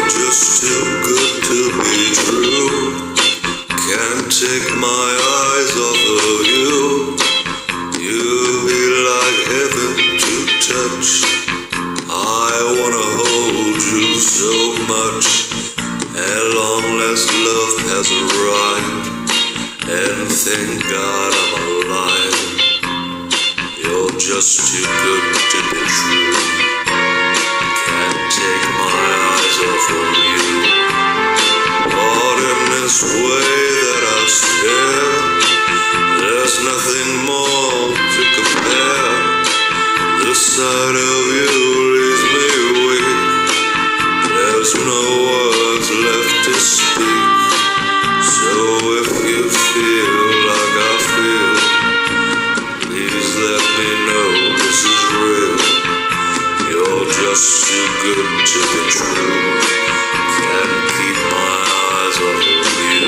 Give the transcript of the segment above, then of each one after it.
just too good to be true. Can't take my eyes off of you. You be like heaven to touch. I wanna hold you so much. At long last love has arrived, and thank God I'm alive. You're just too good to be true. Can't take my eyes off of you. Caught in this way that I stare, there's nothing more to compare. The sight of you leaves me weak. There's no words left to speak. So if you feel like I feel, please let me know this is real. You're just too good to be true. Can't keep my eyes off of you.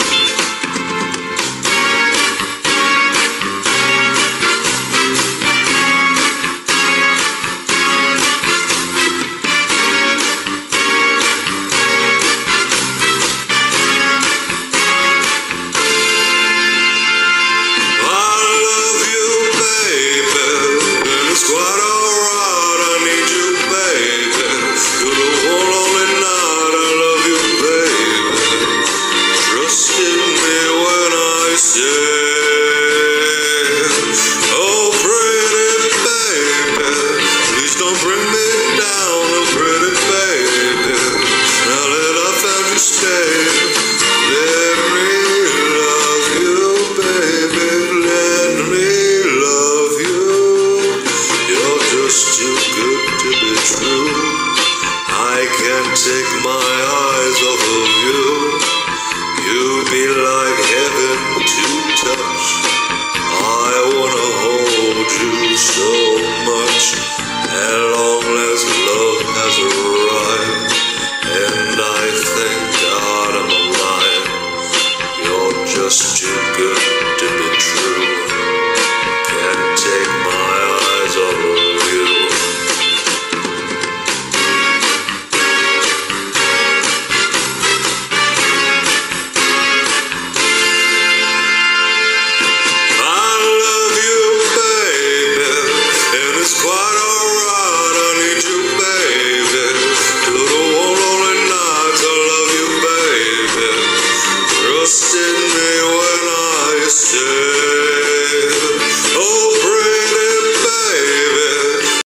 Take my eyes off of you. You be like heaven to touch. I wanna hold you so much.